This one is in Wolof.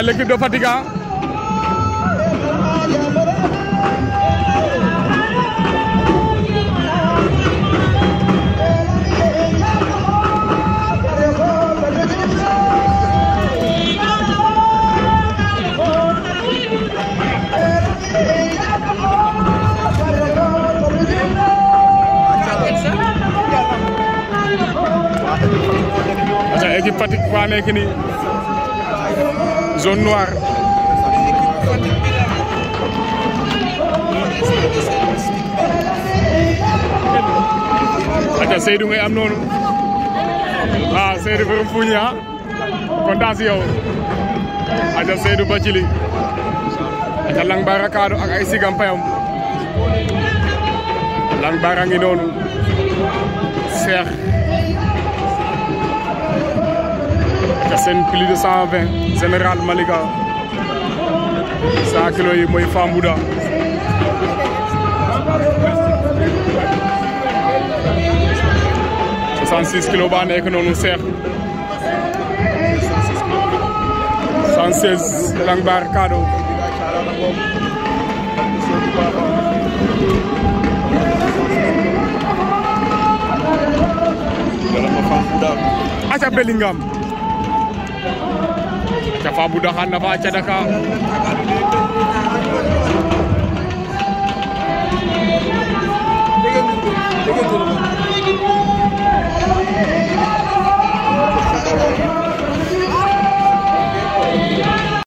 aca l'équipe de Fatick équipe Fatick waa nekk ni zone noire aca Seydou ngay am noonu waaw Seydou borom Fuuñi kontaan si yow aca Seydou Bathily aca Lang Bara Kado ak ay sigam payam Lang Bara ngi noonu Cheikh c'est plus de 120 Général Malika 100 kilos yi mooy Fambouda $66 kilos ba nekk noonu Cheikh 116 Lang Bara Kado aca Bellingham Fambouda xan na fa aca Dakar